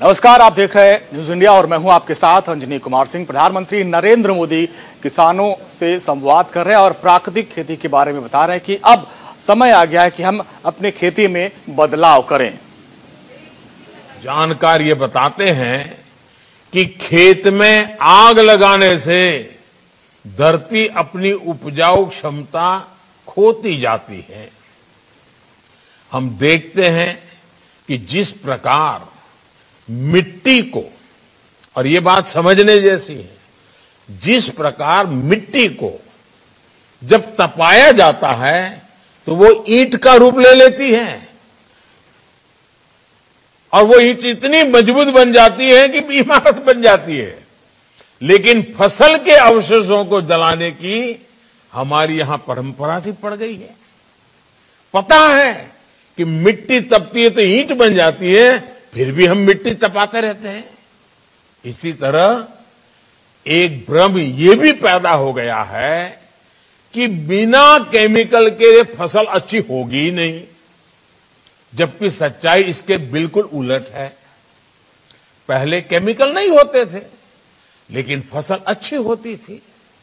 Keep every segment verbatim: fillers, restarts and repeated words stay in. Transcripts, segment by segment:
नमस्कार, आप देख रहे हैं न्यूज इंडिया और मैं हूं आपके साथ अंजनी कुमार सिंह। प्रधानमंत्री नरेंद्र मोदी किसानों से संवाद कर रहे हैं और प्राकृतिक खेती के बारे में बता रहे हैं कि अब समय आ गया है कि हम अपने खेती में बदलाव करें। जानकार ये बताते हैं कि खेत में आग लगाने से धरती अपनी उपजाऊ क्षमता खोती जाती है। हम देखते हैं कि जिस प्रकार मिट्टी को, और ये बात समझने जैसी है, जिस प्रकार मिट्टी को जब तपाया जाता है तो वो ईंट का रूप ले लेती है और वो ईंट इतनी मजबूत बन जाती है कि इमारत बन जाती है। लेकिन फसल के अवशेषों को जलाने की हमारी यहां परंपरा सी पड़ गई है। पता है कि मिट्टी तपती है तो ईंट बन जाती है, फिर भी हम मिट्टी तपाते रहते हैं। इसी तरह एक भ्रम ये भी पैदा हो गया है कि बिना केमिकल के फसल अच्छी होगी ही नहीं, जबकि सच्चाई इसके बिल्कुल उलट है। पहले केमिकल नहीं होते थे लेकिन फसल अच्छी होती थी।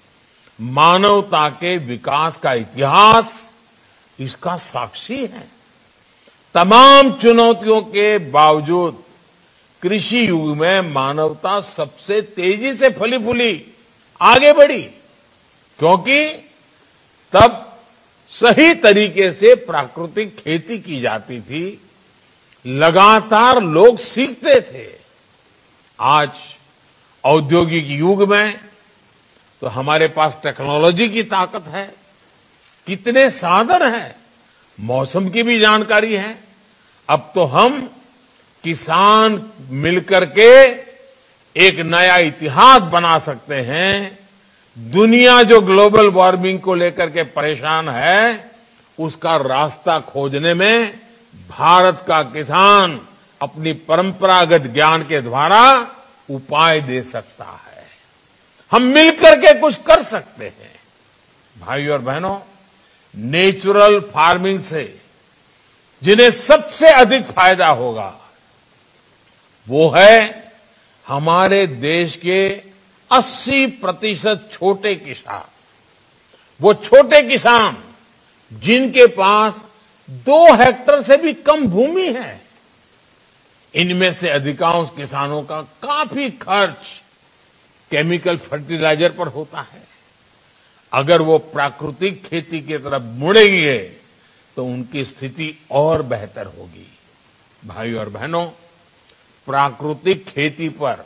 मानवता के विकास का इतिहास इसका साक्षी है। तमाम चुनौतियों के बावजूद कृषि युग में मानवता सबसे तेजी से फली फूली आगे बढ़ी, क्योंकि तब सही तरीके से प्राकृतिक खेती की जाती थी, लगातार लोग सीखते थे। आज औद्योगिक युग में तो हमारे पास टेक्नोलॉजी की ताकत है, कितने साधन हैं, मौसम की भी जानकारी है। अब तो हम किसान मिलकर के एक नया इतिहास बना सकते हैं। दुनिया जो ग्लोबल वार्मिंग को लेकर के परेशान है, उसका रास्ता खोजने में भारत का किसान अपनी परंपरागत ज्ञान के द्वारा उपाय दे सकता है। हम मिलकर के कुछ कर सकते हैं। भाइयों और बहनों, नेचुरल फार्मिंग से जिन्हें सबसे अधिक फायदा होगा वो है हमारे देश के अस्सी प्रतिशत छोटे किसान। वो छोटे किसान जिनके पास दो हेक्टेयर से भी कम भूमि है। इनमें से अधिकांश किसानों का काफी खर्च केमिकल फर्टिलाइजर पर होता है। अगर वो प्राकृतिक खेती की तरफ मुड़ेंगे तो उनकी स्थिति और बेहतर होगी। भाइयों और बहनों, प्राकृतिक खेती पर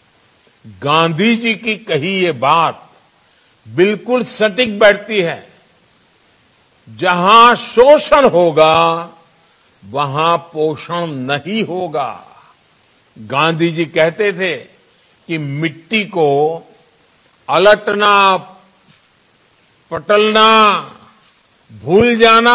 गांधी जी की कही ये बात बिल्कुल सटीक बैठती है। जहां शोषण होगा वहां पोषण नहीं होगा। गांधी जी कहते थे कि मिट्टी को अलटना, पटलना, भूल जाना,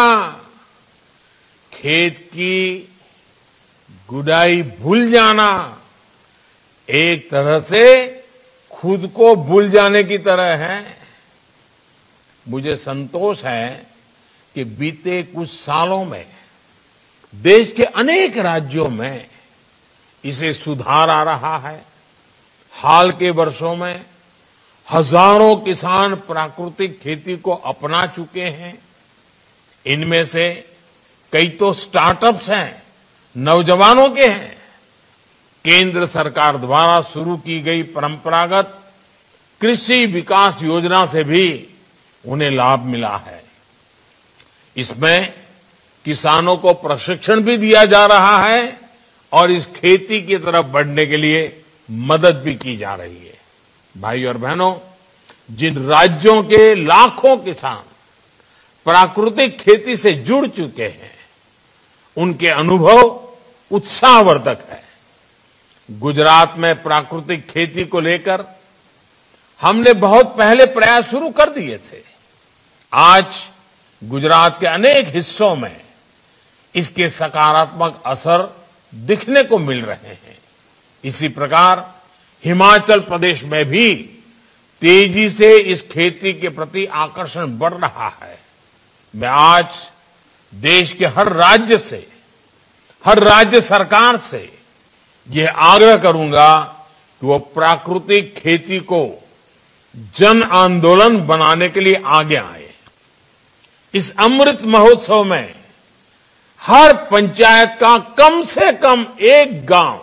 खेत की गुडाई भूल जाना एक तरह से खुद को भूल जाने की तरह है। मुझे संतोष है कि बीते कुछ सालों में देश के अनेक राज्यों में इसे सुधार आ रहा है। हाल के वर्षों में हजारों किसान प्राकृतिक खेती को अपना चुके हैं। इनमें से कई तो स्टार्टअप्स हैं, नौजवानों के हैं। केंद्र सरकार द्वारा शुरू की गई परंपरागत कृषि विकास योजना से भी उन्हें लाभ मिला है। इसमें किसानों को प्रशिक्षण भी दिया जा रहा है और इस खेती की तरफ बढ़ने के लिए मदद भी की जा रही है। भाई और बहनों, जिन राज्यों के लाखों किसान प्राकृतिक खेती से जुड़ चुके हैं, उनके अनुभव उत्साहवर्धक है। गुजरात में प्राकृतिक खेती को लेकर हमने बहुत पहले प्रयास शुरू कर दिए थे। आज गुजरात के अनेक हिस्सों में इसके सकारात्मक असर दिखने को मिल रहे हैं। इसी प्रकार हिमाचल प्रदेश में भी तेजी से इस खेती के प्रति आकर्षण बढ़ रहा है। मैं आज देश के हर राज्य से, हर राज्य सरकार से ये आग्रह करूंगा कि वो प्राकृतिक खेती को जन आंदोलन बनाने के लिए आगे आए। इस अमृत महोत्सव में हर पंचायत का कम से कम एक गांव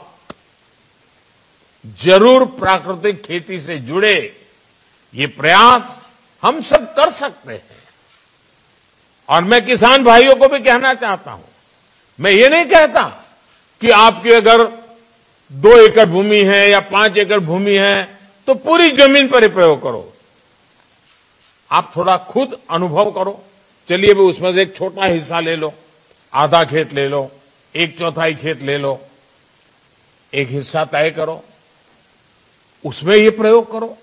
जरूर प्राकृतिक खेती से जुड़े। ये प्रयास हम सब कर सकते हैं। और मैं किसान भाइयों को भी कहना चाहता हूं, मैं ये नहीं कहता कि आपकी अगर दो एकड़ भूमि है या पांच एकड़ भूमि है तो पूरी जमीन पर ही प्रयोग करो। आप थोड़ा खुद अनुभव करो। चलिए भी उसमें से एक छोटा हिस्सा ले लो, आधा खेत ले लो, एक चौथाई खेत ले लो, एक हिस्सा तय करो, उसमें ये प्रयोग करो।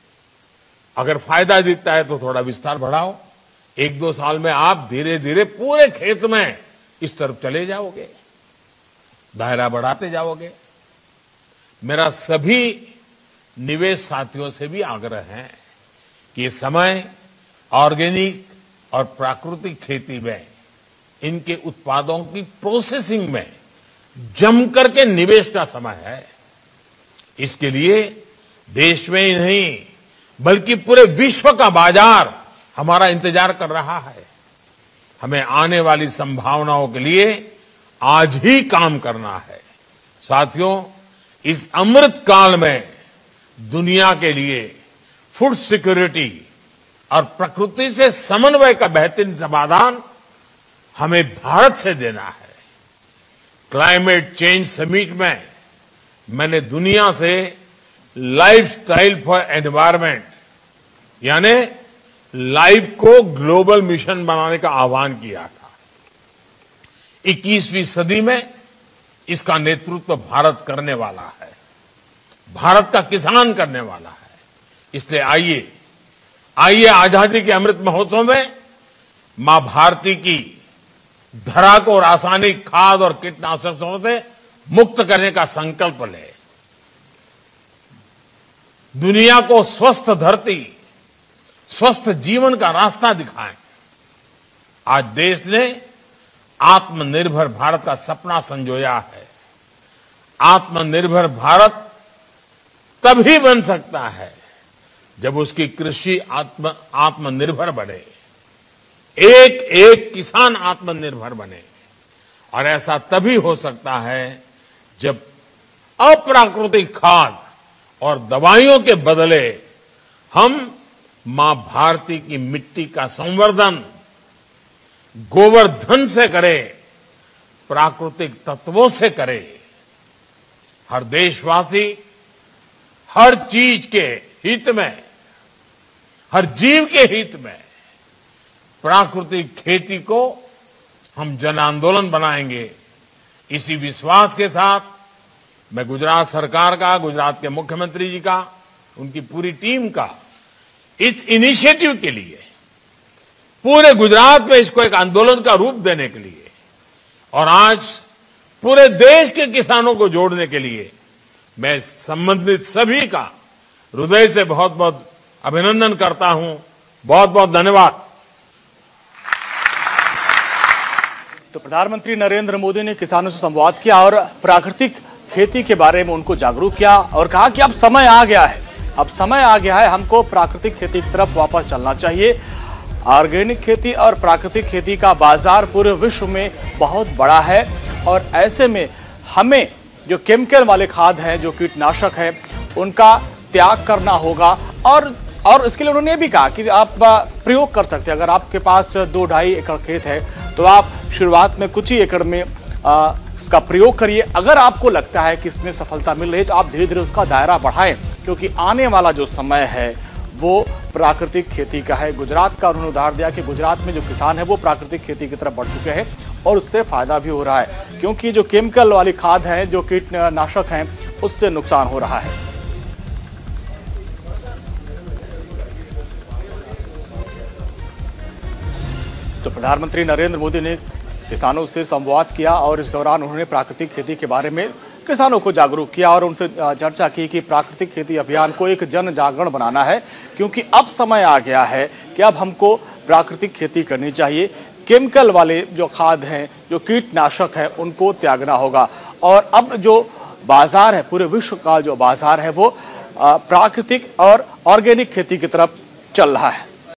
अगर फायदा दिखता है तो थोड़ा विस्तार बढ़ाओ। एक दो साल में आप धीरे धीरे पूरे खेत में इस तरफ चले जाओगे, दायरा बढ़ाते जाओगे। मेरा सभी निवेश साथियों से भी आग्रह है कि ये समय ऑर्गेनिक और प्राकृतिक खेती में, इनके उत्पादों की प्रोसेसिंग में जम करके निवेश का समय है। इसके लिए देश में ही नहीं बल्कि पूरे विश्व का बाजार हमारा इंतजार कर रहा है। हमें आने वाली संभावनाओं के लिए आज ही काम करना है। साथियों, इस अमृत काल में दुनिया के लिए फूड सिक्योरिटी और प्रकृति से समन्वय का बेहतरीन समाधान हमें भारत से देना है। क्लाइमेट चेंज समिट में मैंने दुनिया से लाइफस्टाइल फॉर एनवायरमेंट यानी लाइफ को ग्लोबल मिशन बनाने का आह्वान किया था। इक्कीसवीं सदी में इसका नेतृत्व भारत करने वाला है, भारत का किसान करने वाला है। इसलिए आइए आइए आजादी के अमृत महोत्सव में मां भारती की धरा को रासायनिक खाद और कीटनाशकों से मुक्त करने का संकल्प ले। दुनिया को स्वस्थ धरती, स्वस्थ जीवन का रास्ता दिखाएं। आज देश ने आत्मनिर्भर भारत का सपना संजोया है। आत्मनिर्भर भारत तभी बन सकता है जब उसकी कृषि आत्म आत्मनिर्भर बने, एक एक किसान आत्मनिर्भर बने। और ऐसा तभी हो सकता है जब अप्राकृतिक खाद और दवाइयों के बदले हम मां भारती की मिट्टी का संवर्धन गोवर्धन से करें, प्राकृतिक तत्वों से करें। हर देशवासी हर चीज के हित में, हर जीव के हित में प्राकृतिक खेती को हम जन आंदोलन बनाएंगे। इसी विश्वास के साथ मैं गुजरात सरकार का, गुजरात के मुख्यमंत्री जी का, उनकी पूरी टीम का इस इनिशिएटिव के लिए, पूरे गुजरात में इसको एक आंदोलन का रूप देने के लिए और आज पूरे देश के किसानों को जोड़ने के लिए मैं संबंधित सभी का हृदय से बहुत बहुत अभिनंदन करता हूं। बहुत बहुत धन्यवाद। तो प्रधानमंत्री नरेंद्र मोदी ने किसानों से संवाद किया और प्राकृतिक खेती के बारे में उनको जागरूक किया और कहा कि अब समय आ गया है, अब समय आ गया है हमको प्राकृतिक खेती की तरफ वापस चलना चाहिए। ऑर्गेनिक खेती और प्राकृतिक खेती का बाजार पूरे विश्व में बहुत बड़ा है और ऐसे में हमें जो केमिकल वाले खाद हैं, जो कीटनाशक हैं, उनका त्याग करना होगा। और और इसके लिए उन्होंने ये भी कहा कि आप प्रयोग कर सकते हैं। अगर आपके पास दो ढाई एकड़ खेत है तो आप शुरुआत में कुछ ही एकड़ में आ, उसका प्रयोग करिए। अगर आपको लगता है कि इसमें सफलता मिल रही है तो आप धीरे धीरे उसका दायरा बढ़ाएं, क्योंकि आने वाला जो समय है वो प्राकृतिक खेती का है। गुजरात का उन्होंने उदाहरण दिया कि गुजरात में जो किसान है वो प्राकृतिक खेती की तरफ बढ़ चुके हैं और उससे फायदा भी हो रहा है, क्योंकि जो केमिकल वाली खाद है, जो कीटनाशक हैं, उससे नुकसान हो रहा है। तो प्रधानमंत्री नरेंद्र मोदी ने किसानों से संवाद किया और इस दौरान उन्होंने प्राकृतिक खेती के बारे में किसानों को जागरूक किया और उनसे चर्चा की कि प्राकृतिक खेती अभियान को एक जन जागरण बनाना है, क्योंकि अब समय आ गया है कि अब हमको प्राकृतिक खेती करनी चाहिए। केमिकल वाले जो खाद हैं, जो कीटनाशक हैं, उनको त्यागना होगा। और अब जो बाजार है, पूरे विश्व का जो बाजार है वो प्राकृतिक और ऑर्गेनिक खेती की तरफ चल रहा है।